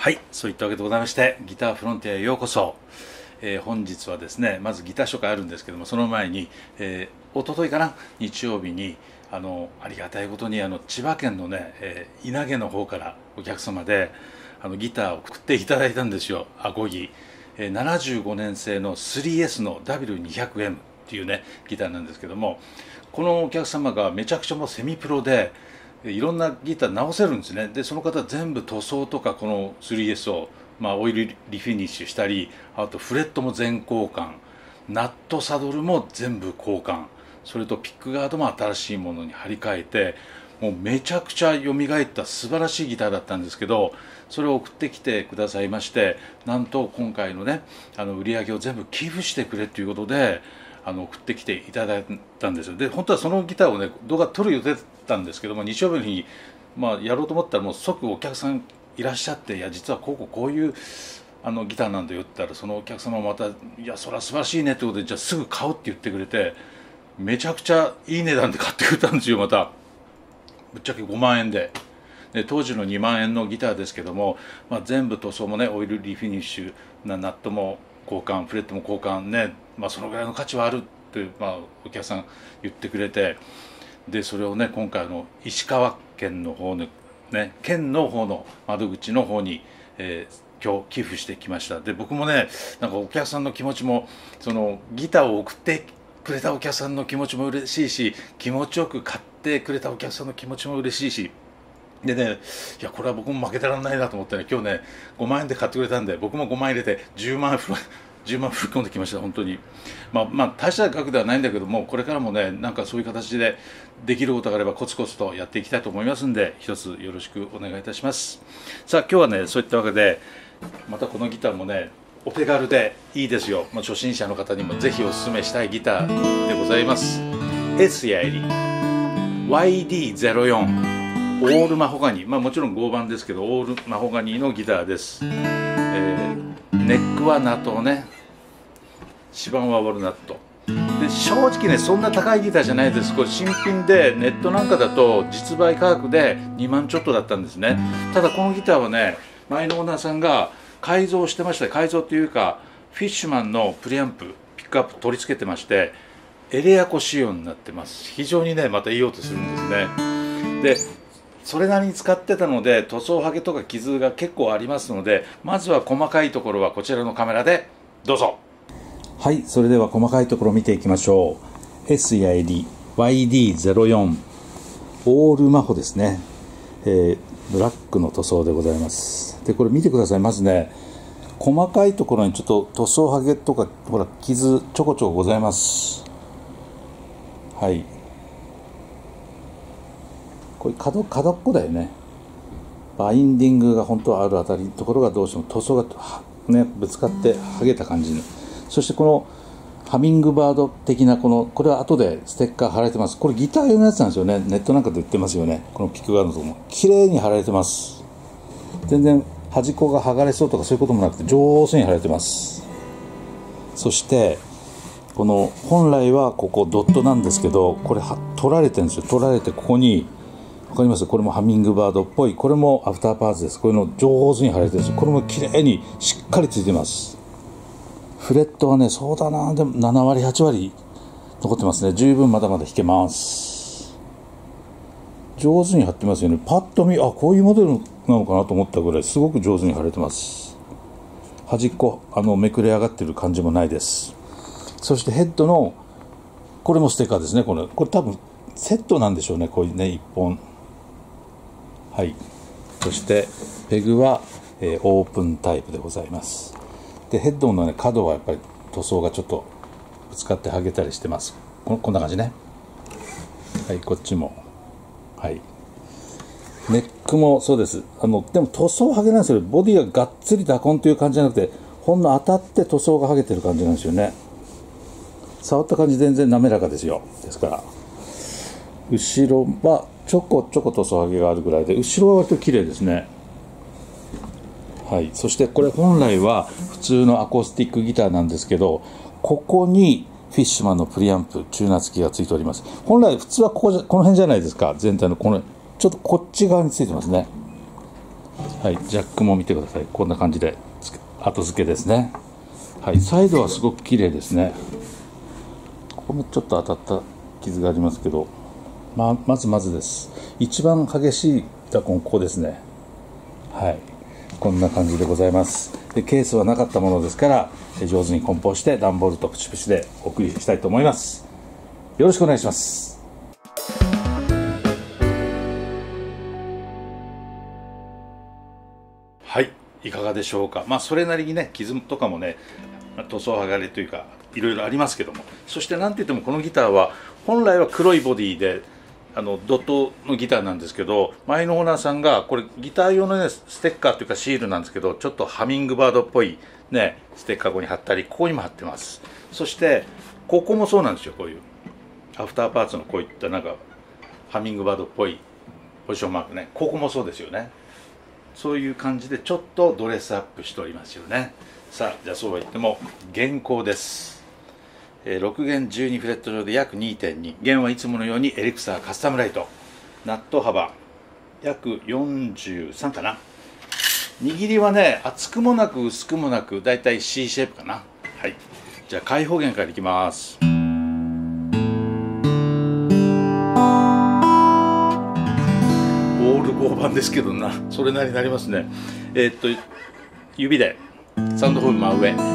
はい、そういったわけでございまして、ギターフロンティアへようこそ。本日はですね、まずギター紹介あるんですけども、その前に、一昨日かな、日曜日にありがたいことに千葉県のね、稲毛の方からお客様でギターを送っていただいたんですよ。アコギ、75年製の 3S の W200M っていうねギターなんですけども、このお客様がめちゃくちゃもうセミプロでいろんなギター直せるんですね。でその方全部塗装とかこの 3S を、オイルリフィニッシュしたり、あとフレットも全交換、ナットサドルも全部交換、それとピックガードも新しいものに張り替えて、もうめちゃくちゃ蘇った素晴らしいギターだったんですけど、それを送ってきてくださいまして、なんと今回のね売り上げを全部寄付してくれということで送ってきていただいたんですよ。で本当はそのギターをね動画撮る予定だったんですけども、日曜日の日にやろうと思ったらもう即お客さんいらっしゃって、いや実はこういうギターなんだよって言ったら、そのお客様もまた「いやそれは素晴らしいね」ってことで、じゃあすぐ買うって言ってくれて、めちゃくちゃいい値段で買ってくれたんですよ。またぶっちゃけ5万円で。当時の2万円のギターですけども、全部塗装もねオイルリフィニッシュナットも交換、フレットも交換ね、そのぐらいの価値はあるって、お客さん言ってくれて、でそれをね今回石川県の方のね県の方の窓口の方に、今日寄付してきました。で僕もねなんかお客さんの気持ちも、そのギターを送ってくれたお客さんの気持ちも嬉しいし、気持ちよく買ってくれたお客さんの気持ちも嬉しいしでね、いやこれは僕も負けてらんないなと思ってね、今日ね5万円で買ってくれたんで、僕も5万円入れて10万振り込んできました。本当に大した額ではないんだけども、これからもねなんかそういう形でできることがあればコツコツとやっていきたいと思いますんで、一つよろしくお願いいたします。さあ今日はねそういったわけで、またこのギターもねお手軽でいいですよ。初心者の方にもぜひおすすめしたいギターでございます。S やエリ YD04 オールマホガニー、もちろん合板ですけどオールマホガニーのギターです。ネックはナットね、指板はウォルナットで、正直ねそんな高いギターじゃないです。これ新品でネットなんかだと実売価格で2万ちょっとだったんですね。ただこのギターはね前のオーナーさんが改造してまして、改造というかフィッシュマンのプリアンプピックアップ取り付けてまして、エレアコ仕様になってます。非常にねまたいい音するんですね。でそれなりに使ってたので塗装はげとか傷が結構ありますので、まずは細かいところはこちらのカメラでどうぞ。はい、それでは細かいところを見ていきましょう。 S や YD04 オールマホですね、ブラックの塗装でございます。でこれ見てください。まずね細かいところにちょっと塗装はげとかほら傷ちょこちょこございます。はい、これ角っこだよね。バインディングが本当はあるあたりのところがどうしても塗装がねぶつかって剥げた感じに。そしてこのハミングバード的なこれは後でステッカー貼られてます。これギター用のやつなんですよね。ネットなんかで売ってますよね。このピックガードのところも綺麗に貼られてます。全然端っこが剥がれそうとかそういうこともなくて上手に貼られてます。そしてこの本来はここドットなんですけど、これ取られてるんですよ。取られてここにわかります？これもハミングバードっぽい、これもアフターパーツです。これの上手に貼られてるんですよ。これも綺麗にしっかりついてます。フレットはねそうだな、でも7割8割残ってますね。十分まだまだ弾けます。上手に貼ってますよね。パッと見こういうモデルなのかなと思ったぐらいすごく上手に貼れてます。端っこめくれ上がってる感じもないです。そしてヘッドのこれもステッカーですね。これ多分セットなんでしょうね。こういうね1本。はい、そしてペグは、オープンタイプでございます。でヘッドの、ね、角はやっぱり塗装がちょっとぶつかって剥げたりしてます。こんな感じね。はい、こっちも。はい、ネックもそうです。でも塗装剥げなんですよ。ボディががっつりダコンという感じじゃなくて、ほんの当たって塗装が剥げてる感じなんですよね。触った感じ全然滑らかですよ。ですから後ろはちょこちょこ塗装剥げがあるぐらいで、後ろは割と綺麗ですね。はい、そしてこれ本来は普通のアコースティックギターなんですけど、ここにフィッシュマンのプリアンプチューナー付きがついております。本来普通はこの辺じゃないですか。全体のちょっとこっち側についてますね。 はい、ジャックも見てください。こんな感じで後付けですね。はい、サイドはすごく綺麗ですね。ここもちょっと当たった傷がありますけど、まずです。一番激しいダコンここですね。はい、こんな感じでございます。でケースはなかったものですから、上手に梱包して段ボールとプチプチでお送りしたいと思います。よろしくお願いします。はい、いかがでしょうか。それなりにね、傷とかもね、塗装剥がれというかいろいろありますけども、そして何て言ってもこのギターは本来は黒いボディでドットのギターなんですけど、前のオーナーさんがこれギター用のねステッカーというかシールなんですけど、ちょっとハミングバードっぽいねステッカーここに貼ったり、ここにも貼ってます。そしてここもそうなんですよ。こういうアフターパーツのこういったなんかハミングバードっぽいポジションマークね、ここもそうですよね。そういう感じでちょっとドレスアップしておりますよね。さあ、じゃあそうは言っても弦高です。6弦12フレット上で約 2.2 弦はいつものようにエリクサーカスタムライト、ナット幅約43かな。握りはね、厚くもなく薄くもなくだいたい C シェイプかな。はい、じゃあ開放弦からいきます。オール5番ですけどな、それなりになりますね。指でサウンドホール真上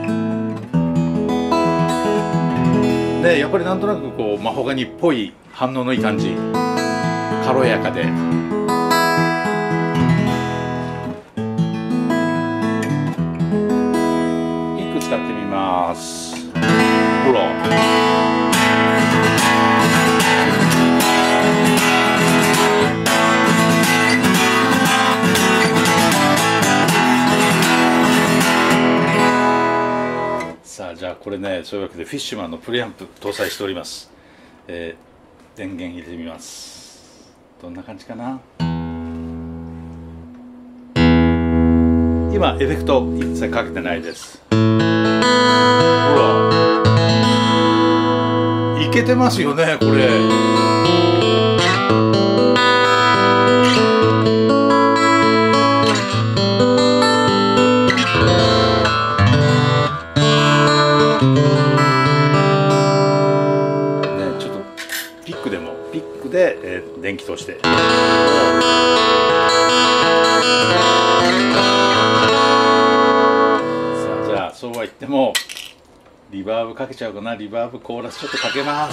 で、やっぱりなんとなくこうマホガニっぽい反応のいい感じ、軽やかで、ピック使ってみます。ほら、さあ、じゃあこれね、そういうわけでフィッシュマンのプレアンプ搭載しております。電源入れてみます。どんな感じかな。今エフェクト一切かけてないです。ほら、いけてますよねこれ。ピックで、電気通して、さあ、じゃあそうは言ってもリバーブかけちゃうかな。リバーブコーラスちょっとかけます。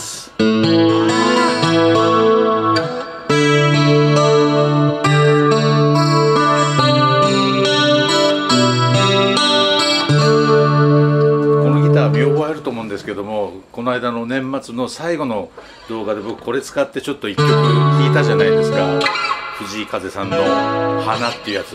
見覚えあると思うんですけども、この間の年末の最後の動画で僕これ使ってちょっと一曲弾いたじゃないですか。藤井風さんの「花」っていうやつ。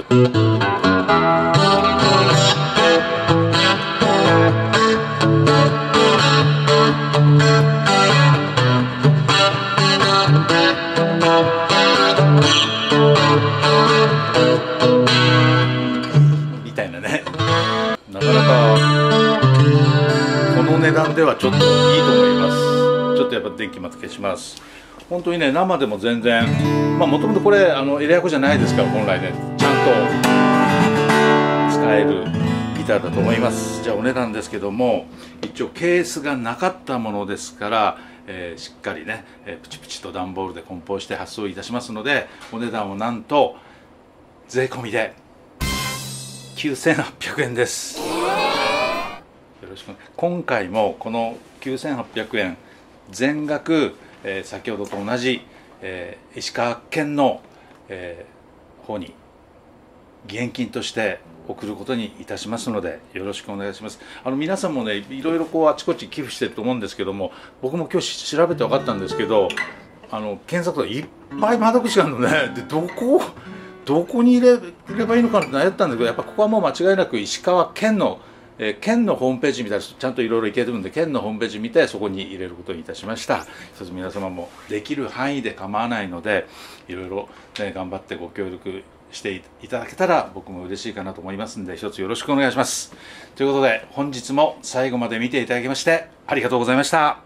みたいなね、なかなかこの値段ではちょっといいと思います。ちょっとやっぱ電気まず消します。本当にね、生でも全然、もともとこれエレアコじゃないですから、本来ねちゃんと使えるギターだと思います。じゃあお値段ですけども、一応ケースがなかったものですから、しっかりね、プチプチと段ボールで梱包して発送いたしますので、お値段をなんと税込みで9800円です。よろしく。今回もこの9800円全額、先ほどと同じ、石川県の、方に義援金として送ることにいたしますので、よろしくお願いします。皆さんもね、いろいろこうあちこち寄付してると思うんですけども、僕も今日調べて分かったんですけど、検索といっぱい窓口があるのね。でどこに入れればいいのかなって悩ったんだけど、やっぱここはもう間違いなく石川県の県のホームページ見たらちゃんといろいろいけるんで、県のホームページ見てそこに入れることにいたしました。一つ皆様もできる範囲で構わないので、いろいろ、ね、頑張ってご協力していただけたら僕も嬉しいかなと思いますので、一つよろしくお願いします。ということで本日も最後まで見ていただきましてありがとうございました。